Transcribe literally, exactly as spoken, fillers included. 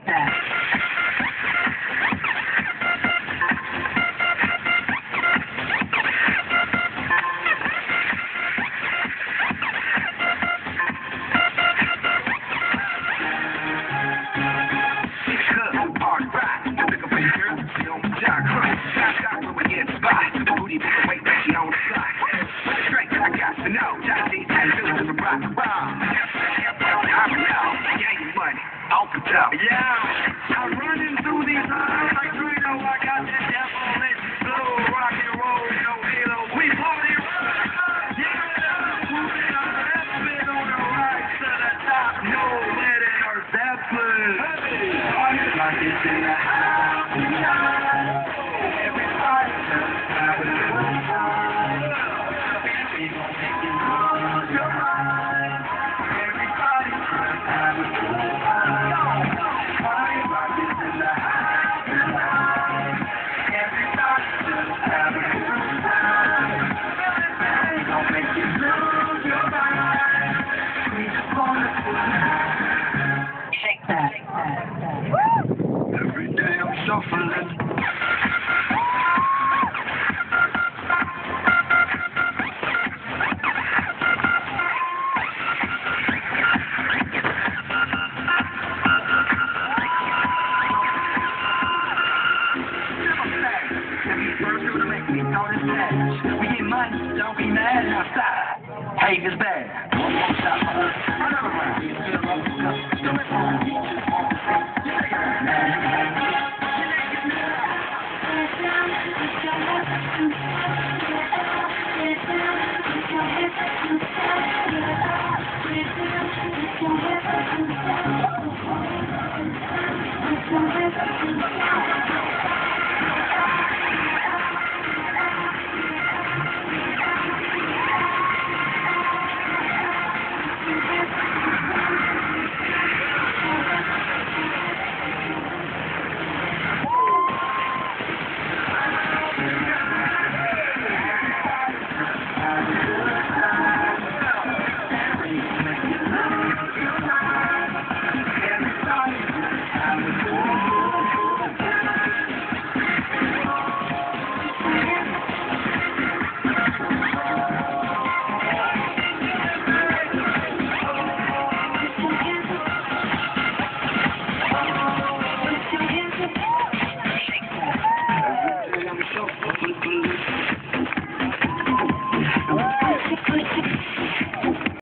that. Yeah, I'm running through these lines like Drano. I got that devilish flow, rock and roll, no halo. We party rock. Yeah, moving on the Zeppelin on the right to the top. No lead in our Zeppelin. Hey, party like it's in the house tonight. Everybody just have a good time. We gon' make you lose your mind. Everybody just have a good time. Shake that. Every day I'm shuffling. We get money, don't be mad outside. Hate is bad. One more shot for us. Another round. Get down,